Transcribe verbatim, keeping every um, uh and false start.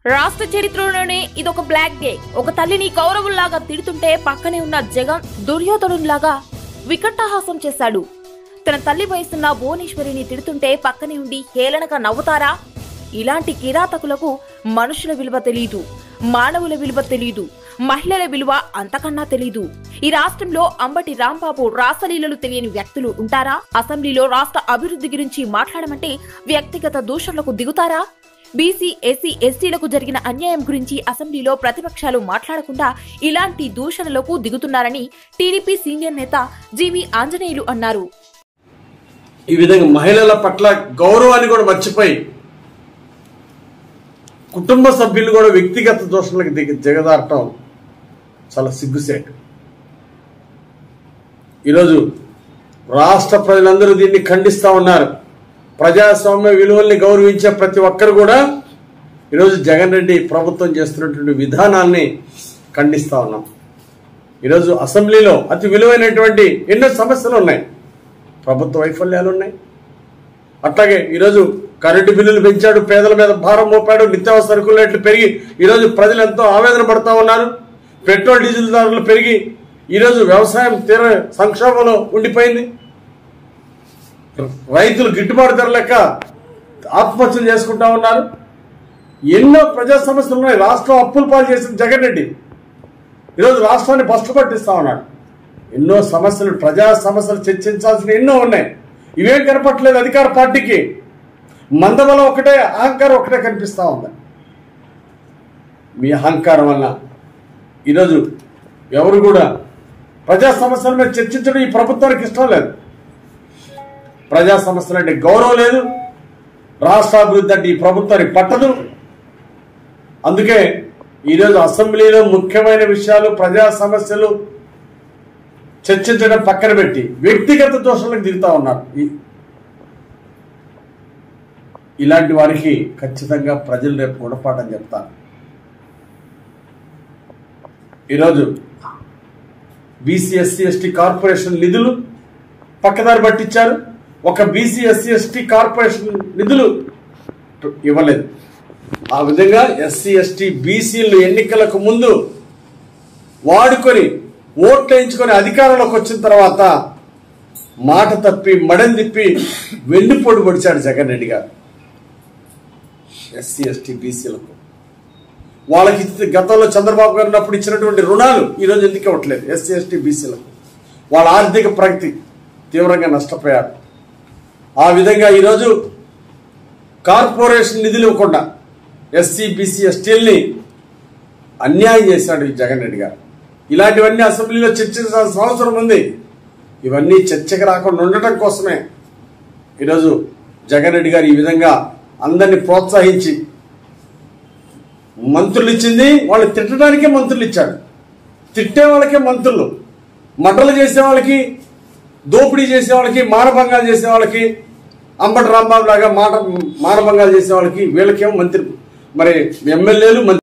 రాష్ట్ర చరిత్రలోనే ఇదొక బ్లాక్ డే. ఒక తల్లిని కౌరవుల్లాగా తిడుతుంటే పక్కనే ఉన్న జగన్ దుర్యోధనులాగా వికటాహాసం చేశాడు. తన తల్లి వయసున్న భువనేశ్వరిని తిడుతుంటే పక్కనే ఉండి హేళనగా నవ్వుతారా? ఇలాంటి కిరాతకులకు మనుషుల విలువ తెలీదు, మానవుల విలువ తెలీదు, మహిళల విలువ అంతకన్నా తెలీదు. ఈ రాష్ట్రంలో అంబటి రాంబాబు రాసలీలలు తెలియని వ్యక్తులు ఉంటారా? అసెంబ్లీలో రాష్ట్ర అభివృద్ధి గురించి మాట్లాడమంటే వ్యక్తిగత దూషణలకు దిగుతారా? బీసీ, ఎస్సీ, ఎస్టీలకు జరిగిన అన్యాయం గురించి అసెంబ్లీలో ప్రతిపక్షాలు మాట్లాడకుండా ఇలాంటి దూషణలకు దిగుతున్నారని టీడీపీ సీనియర్ నేత జీవి ఆంజనేయులు అన్నారు. ఈ విధంగా మహిళల పట్ల గౌరవాన్ని కూడా మర్చిపోయి కుటుంబ సభ్యులు కూడా వ్యక్తిగత దోషణలకు దిగి దిగదారటం చాలా సిగ్గుసేటు. ఈరోజు రాష్ట్ర ప్రజలందరూ దీన్ని ఖండిస్తా ఉన్నారు. ప్రజాస్వామ్య విలువల్ని గౌరవించే ప్రతి ఒక్కరు కూడా ఈరోజు జగన్ రెడ్డి ప్రభుత్వం చేస్తున్నటువంటి విధానాన్ని ఖండిస్తా ఉన్నాం. ఈరోజు అసెంబ్లీలో అతి విలువైనటువంటి ఎన్నో సమస్యలు ఉన్నాయి, ప్రభుత్వ వైఫల్యాలు ఉన్నాయి. అట్లాగే ఈరోజు కరెంటు బిల్లులు పెంచాడు, పేదల మీద భారం మోపాడు, నిత్యావసర సరుకుల రేట్లు పెరిగి ఈరోజు ప్రజలు ఎంతో ఆవేదన పడుతూ ఉన్నారు. పెట్రోల్ డీజిల్ ధరలు పెరిగి ఈరోజు వ్యవసాయం తీవ్ర సంక్షోభంలో ఉండిపోయింది. రైతులు గిట్టుబాటు ధర లెక్క ఆత్మహత్యలు చేసుకుంటా ఉన్నారు. ఎన్నో ప్రజా సమస్యలు ఉన్నాయి. రాష్ట్రం అప్పులు పాలు చేసిన జగన్ రెడ్డి ఈరోజు రాష్ట్రాన్ని బస్టు పట్టిస్తా ఉన్నాడు. ఎన్నో సమస్యలు, ప్రజా సమస్యలు చర్చించాల్సిన ఎన్నో ఉన్నాయి. ఇవేం కనపట్లేదు అధికార పార్టీకి. మందబలం ఒకటే, అహంకారం ఒకటే కనిపిస్తా ఉంది. మీ అహంకారం వల్ల ఈరోజు ఎవరు కూడా ప్రజా సమస్యల మీద చర్చించడం ఈ ప్రభుత్వానికి ఇష్టం లేదు. ప్రజా సమస్యలు అంటే గౌరవం లేదు, రాష్ట్ర అభివృద్ధి అంటే ఈ ప్రభుత్వానికి పట్టదు. అందుకే ఈరోజు అసెంబ్లీలో ముఖ్యమైన విషయాలు, ప్రజా సమస్యలు చర్చించడం పక్కన పెట్టి వ్యక్తిగత దోషాలకు దిగుతా ఉన్నారు. ఇలాంటి వారికి ఖచ్చితంగా ప్రజలు రేపు గుణపాఠం చెప్తారు. ఈరోజు బీసీ, ఎస్సీ, ఎస్టీ కార్పొరేషన్ నిధులు పక్కదారి పట్టించారు. ఒక బీసీ, ఎస్సీ, ఎస్టీ కార్పొరేషన్ నిధులు ఇవ్వలేదు. ఆ విధంగా ఎస్సీ, ఎస్టీ, బీసీలు ఎన్నికలకు ముందు వాడుకొని ఓట్లు వేయించుకొని అధికారంలోకి వచ్చిన తర్వాత మాట తప్పి మడం తిప్పి వెన్నుపోటు పొడిచాడు జగన్ రెడ్డి గారు. ఎస్సీ, ఎస్టీ, బీసీలకు వాళ్ళకి గతంలో చంద్రబాబు గారు ఉన్నప్పుడు ఇచ్చినటువంటి రుణాలు ఈరోజు ఎందుకు ఇవ్వట్లేదు? ఎస్సీ, ఎస్టీ, బీసీలకు వాళ్ళ ఆర్థిక ప్రగతి తీవ్రంగా నష్టపోయారు. ఆ విధంగా ఈరోజు కార్పొరేషన్ నిధులు ఇవ్వకుండా ఎస్సీ, బీసీ, ఎస్టీల్ని అన్యాయం చేశాడు ఈ జగన్ రెడ్డి గారు. ఇలాంటివన్నీ అసెంబ్లీలో చర్చించాల్సిన అవసరం ఉంది. ఇవన్నీ చర్చకు రాకుండా ఉండటం కోసమే ఈరోజు జగన్ రెడ్డి గారు ఈ విధంగా అందరినీ ప్రోత్సహించి మంత్రులు ఇచ్చింది వాళ్ళు తిట్టడానికే మంత్రులు ఇచ్చాడు. తిట్టే వాళ్ళకే మంత్రులు, మటలు చేసే వాళ్ళకి, దోపిడీ చేసే వాళ్ళకి, మానభంగాలు చేసే వాళ్ళకి, అంబటి రాంబాబు లాగా మాట మానభంగాలు చేసే వాళ్ళకి వీళ్ళకేమో మంత్రి, మరి ఎమ్మెల్యేలు